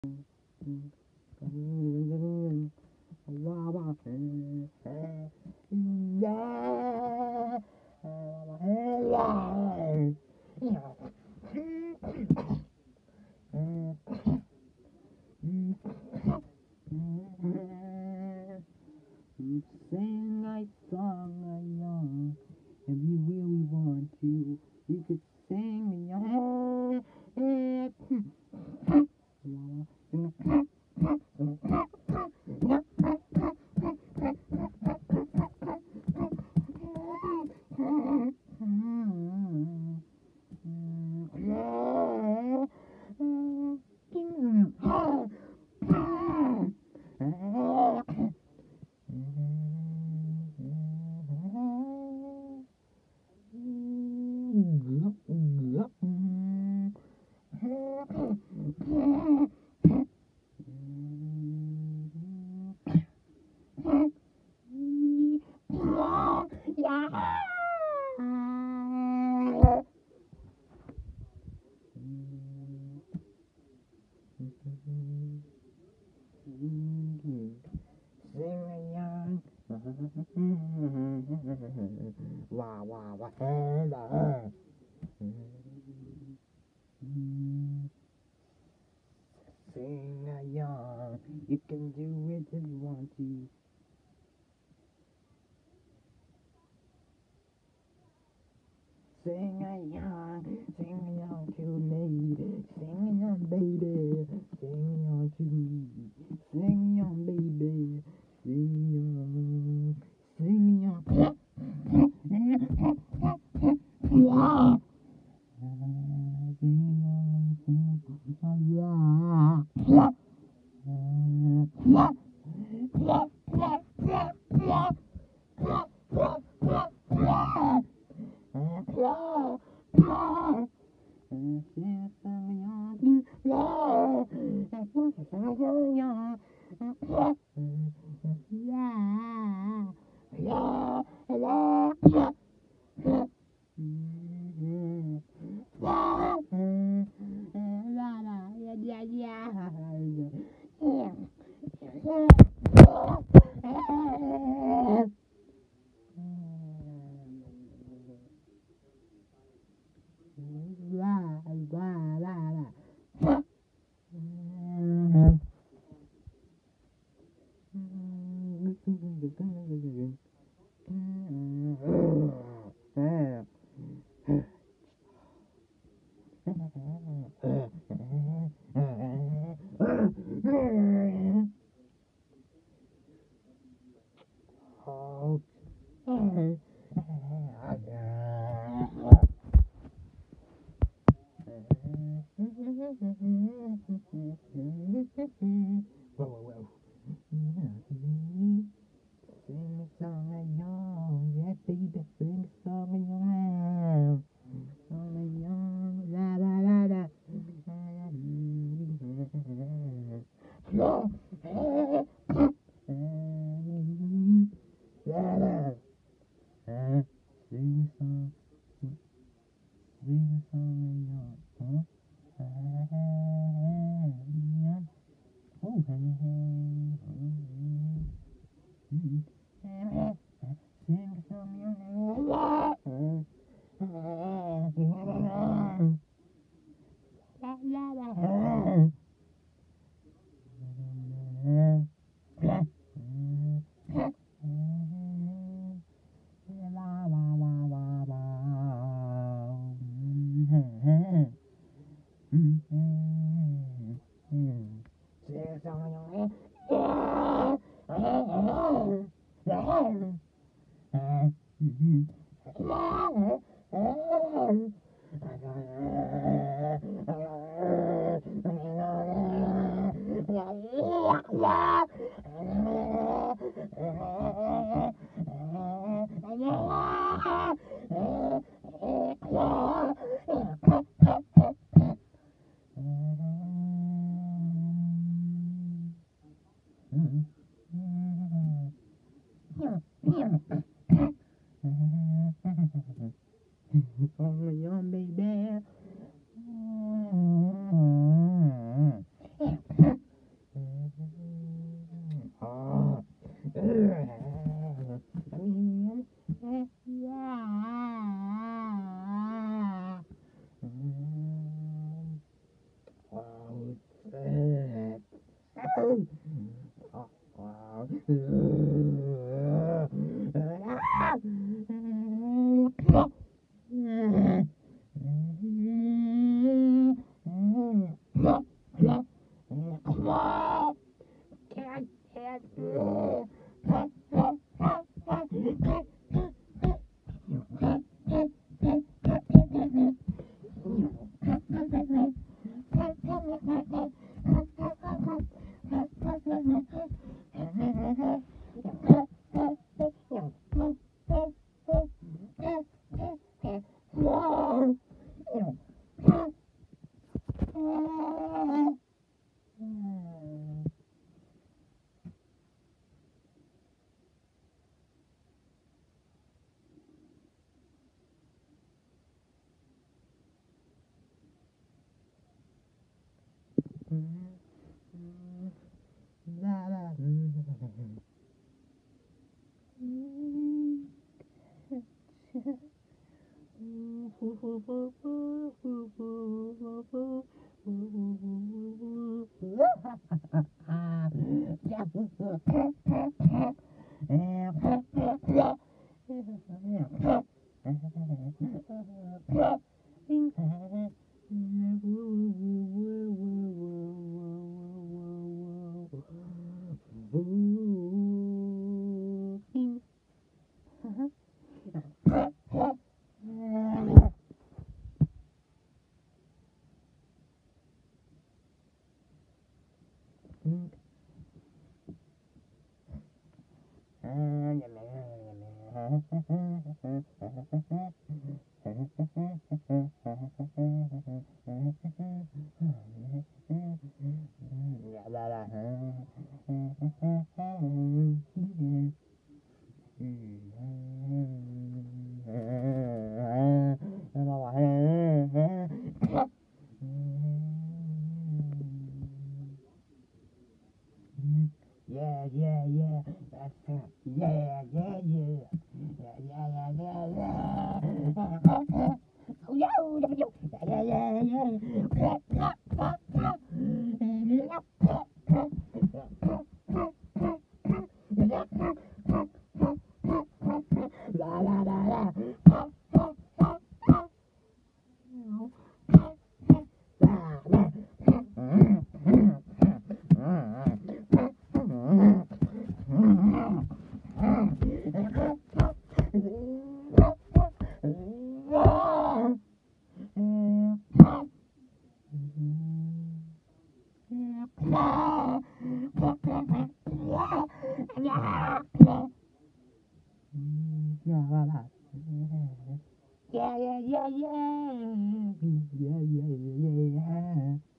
Sing a song along. If you really want to, you could sing along. Wow, wow, wow. Sing along, you can do it if you want to. Sing along to me. Sing along, baby. Sing along to me. Sing along, baby. Sing along. Sing along. Sing a song along, yeah, baby, sing a song along. Song along, la la la la. Sing a song, sing a song along, Oh, young baby. Yeah, yeah, yeah, that's it. Yeah, yeah, yeah. Yeah, yeah, yeah, yeah, yeah. Oh, yo, yo, yo. Yeah, yeah, yeah, yeah. La, la, la, la. Yeah, yeah, yeah, yeah. Yeah, yeah, yeah, yeah.